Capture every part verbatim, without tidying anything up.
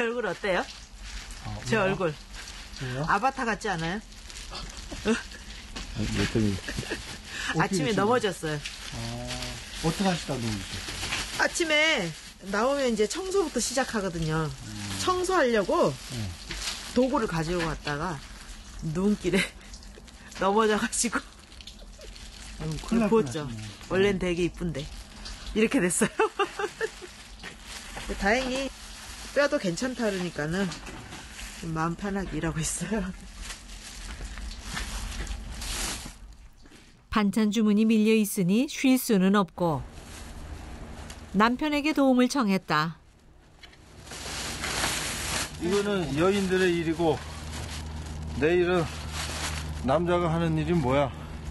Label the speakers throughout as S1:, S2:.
S1: 제 얼굴 어때요?
S2: 어,
S1: 제
S2: 뭐야?
S1: 얼굴.
S2: 왜요?
S1: 아바타 같지 않아요?
S2: 어떻게,
S1: 아침에
S2: 어떻게
S1: 넘어졌어요.
S2: 어, 어떻게 하시다 넘어졌어요?
S1: 아침에 나오면 이제 청소부터 시작하거든요. 음. 청소하려고 음. 도구를 가지고 갔다가 눈길에 넘어져가지고 부었죠. 원래는 되게 이쁜데 이렇게 됐어요. 다행히 뼈도 괜찮다 그러니까는 마음 편하게 일하고 있어요.
S3: 반찬 주문이 밀려 있으니 쉴 수는 없고 남편에게 도움을 청했다.
S4: 이거는 여인들의 일이고 내일은 남자가 하는 일이 뭐야?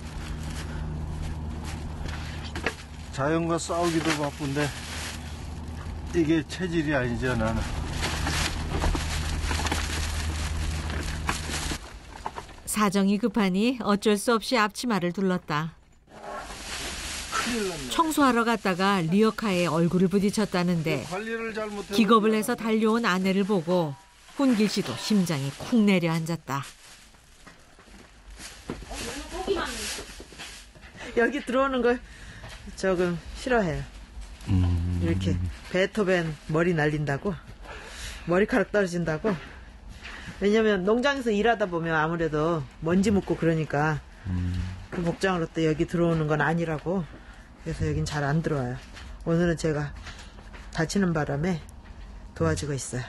S4: 자연과 싸우기도 바쁜데 이게 체질이 아니죠, 나는.
S3: 사정이 급하니 어쩔 수 없이 앞치마를 둘렀다. 청소하러 갔다가 리어카에 얼굴을 부딪혔다는데 기겁을 해서 달려온 아내를 보고 훈길 씨도 심장이 쿵 내려앉았다.
S1: 여기 들어오는 걸 조금 싫어해요. 음... 이렇게 베토벤 머리 날린다고, 머리카락 떨어진다고. 왜냐면 농장에서 일하다 보면 아무래도 먼지 묻고 그러니까 음... 그 목장으로 또 여기 들어오는 건 아니라고. 그래서 여긴 잘 안 들어와요. 오늘은 제가 다치는 바람에 도와주고 있어요.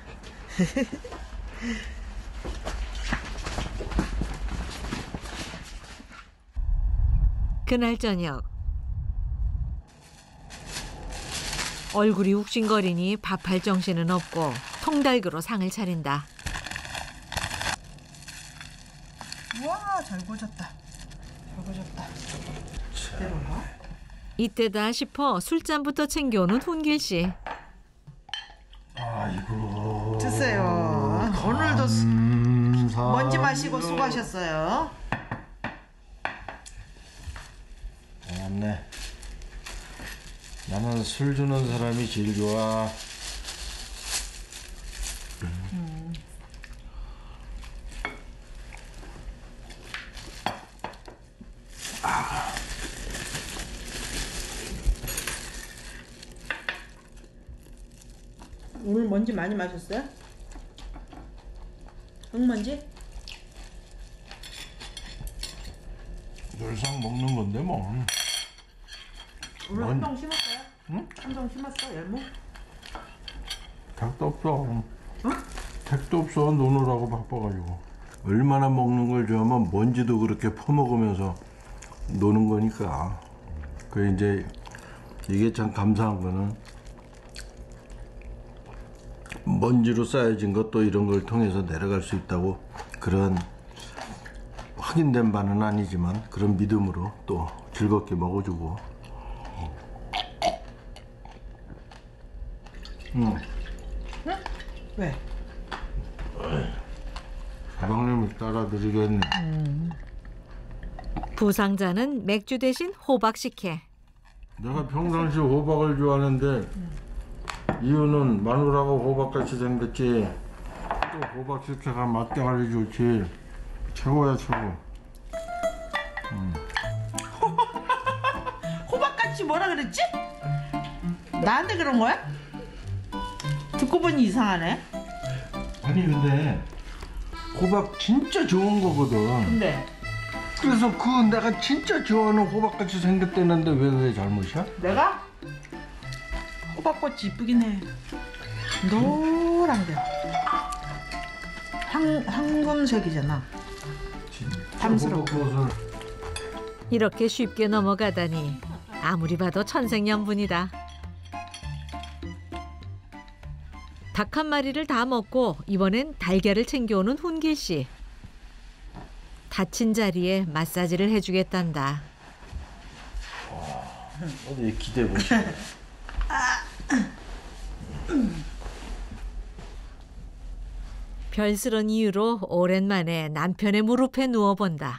S3: 그날 저녁 얼굴이 욱신거리니 밥할 정신은 없고 통달그로 상을 차린다.
S1: 우와, 잘 구워졌다. 잘 구워졌다. 내려놔.
S3: 이때다 싶어 술잔부터 챙겨오는 훈길 씨.
S4: 아이고.
S1: 드세요. 오늘도 수, 먼지 마시고 수고하셨어요.
S4: 맞네. 나는 술 주는 사람이 제일 좋아. 음. 아.
S1: 오늘 먼지 많이 마셨어요? 흙먼지?
S4: 늘상 먹는 건데 뭐.
S1: 오늘
S4: 뭔...
S1: 한동 심었어요? 응? 한동 심었어? 열무?
S4: 택도 없어.
S1: 어?
S4: 택도 없어. 노느라고 바빠가지고. 얼마나 먹는 걸 좋아하면 먼지도 그렇게 퍼먹으면서 노는 거니까. 그 이제 이게 참 감사한 거는 먼지로 쌓여진 것도 이런 걸 통해서 내려갈 수 있다고, 그런 확인된 바는 아니지만 그런 믿음으로 또 즐겁게 먹어주고. 응.
S1: 응? 왜?
S4: 사장님이 따라드리겠네.
S3: 음. 부상자는 맥주 대신 호박 식혜.
S4: 내가 평상시 호박을 좋아하는데 음. 이유는 마누라가 호박같이 생겼지. 또 호박 식혜가 맛대 관리 좋지. 최고야, 최고. 음.
S1: 호박같이 뭐라 그랬지? 나한테 그런 거야? 듣고 보니 이상하네.
S4: 아니 근데 호박 진짜 좋은 거거든.
S1: 근데
S4: 그래서 그 내가 진짜 좋아하는 호박같이 생겼다는데 왜 그게 잘못이야?
S1: 내가? 호박꽃이 이쁘긴 해. 노란 게 황, 황금색이잖아. 탐스럽고.
S3: 이렇게 쉽게 넘어가다니 아무리 봐도 천생연분이다. 닭 한 마리를 다 먹고 이번엔 달걀을 챙겨오는 훈길 씨. 다친 자리에 마사지를 해주겠단다.
S4: 어디 기대 보시죠.
S3: 별스런 이유로 오랜만에 남편의 무릎에 누워본다.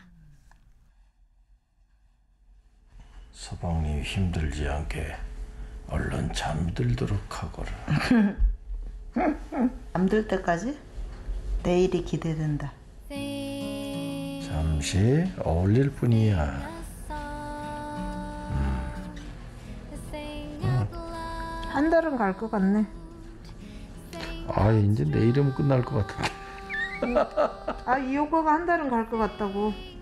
S4: 서방님 힘들지 않게 얼른 잠들도록 하거라.
S1: 잠들 때까지 내일이 기대된다.
S4: 잠시 어울릴 뿐이야.
S1: 한 달은 갈 것 같네.
S4: 아, 이제 내일이면 끝날 것 같은데.
S1: 아, 이 오빠가 한 달은 갈 것 같다고.